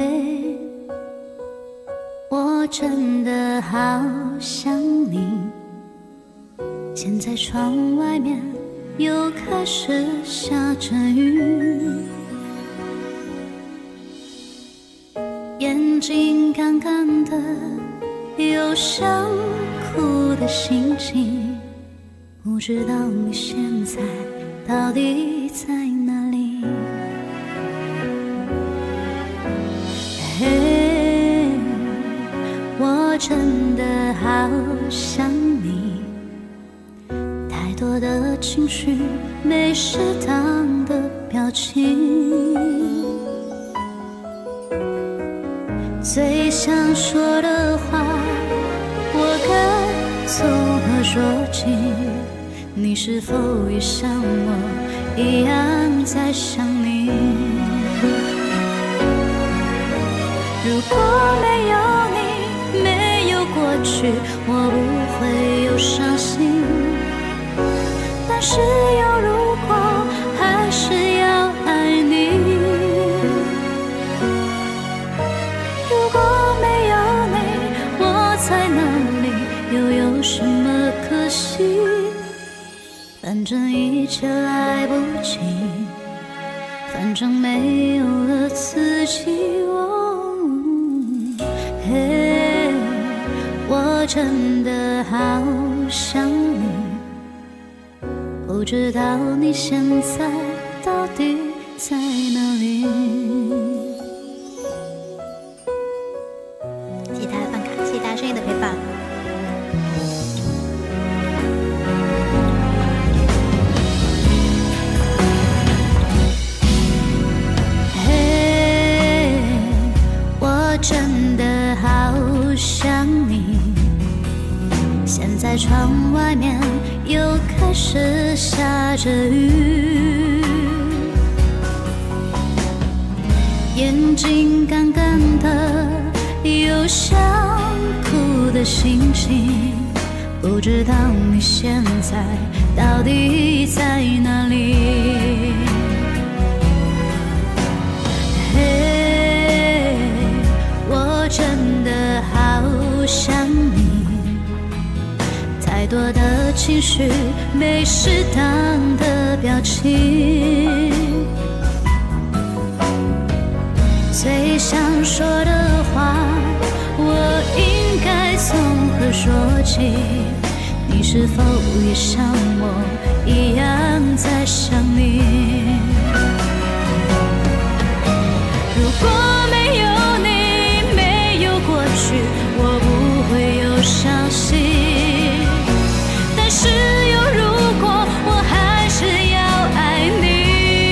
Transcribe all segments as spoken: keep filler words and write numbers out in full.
嘿，我真的好想你。现在窗外面又开始下着雨，眼睛干干的，有想哭的心情。不知道你现在到底在哪里？嘿，我真的好想你。太多的情绪，没适当的表情。最想说的话，我该从何说起？你是否也像我一样在想你？如果没有你，没有过去，我不会有伤心。但是有如果，还是要爱你。如果没有你，我在哪里，又有什么可惜？反正一切来不及，反正没有了自己。哦，嘿，我真的好想你。不知道你现在到底在哪里？ 谢谢大家饭卡，谢谢大家深夜的陪伴。 嘿，我真的好想你。现在窗外面又开始下着雨，眼睛干干的，有想哭的心情。不知道你现在到底在哪里？嘿，我真的好想你。太多的情绪，没适当的表情。最想说的话，我应该从何说起？你是否也像我一样在想你？如果没有你，没有过去，我不会有伤心。但是有如果，我还是要爱你。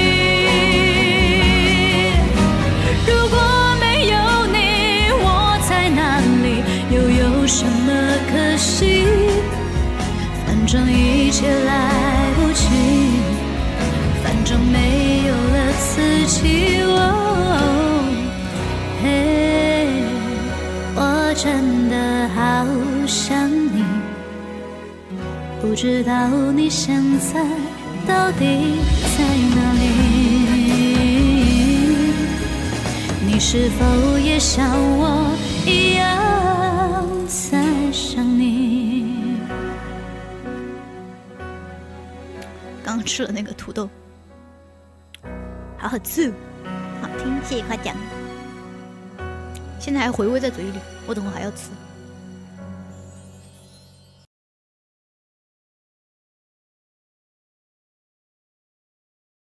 如果没有你，我在哪里，又有什么可惜？反正一切来不及，反正没有了自己。哦，嘿，我真的好想你。不知道你现在到底在哪里？你是否也像我一样在想你？ 刚吃了那个土豆，好好吃，好听，谢谢夸奖。现在还回味在嘴里，我等会还要吃。